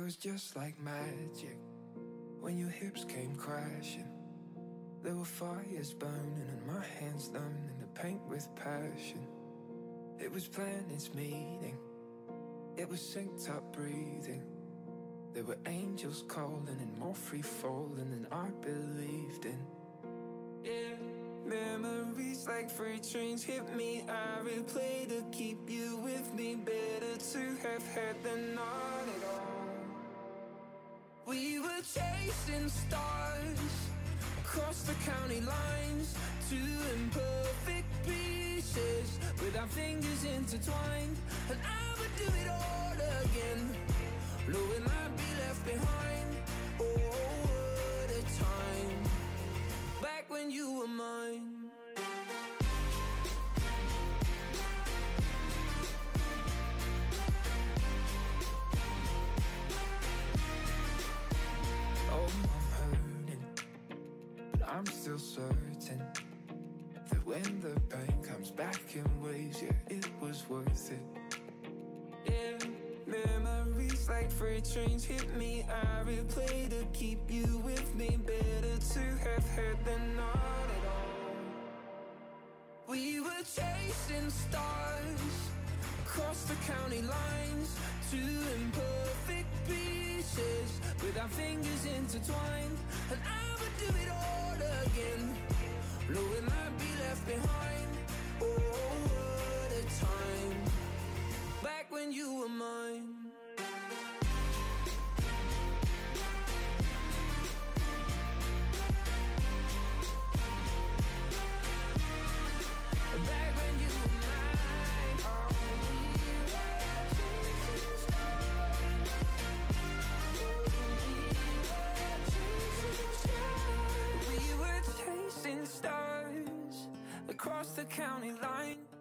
was just like magic when your hips came crashing. There were fires burning and my hands learning to paint with passion. It was planets meeting, it was synced up breathing. There were angels calling and more free falling than I believed in. Yeah, memories like freight trains hit me. I replay to keep you with me. Better to have had than not at all. We were chasing stars across the county lines, two imperfect pieces with our fingers intertwined. And I would do it all again, knowing I'd be left behind. Oh, what a time, back when you were mine. Oh, I'm hurting, but I'm still certain that when the pain comes back in waves, yeah, it was worth it. Yeah, memories like freight trains hit me. I replay to keep you with me. Better to have had than not at all. We were chasing stars across the county lines, two imperfect pieces with our fingers intertwined. And I would do it all again, knowing I'd be left behind. Oh, what a time, back when you were mine. Back when you were mine. Oh, we were chasing stars across the county line,